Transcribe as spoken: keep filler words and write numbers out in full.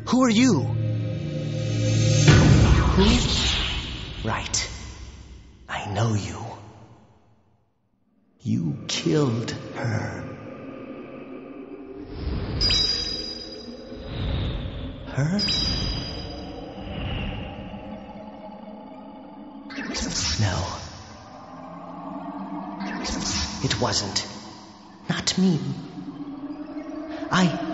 Who are you? Who? Right. I know you. You killed her. Her? No. It wasn't. Not me. I...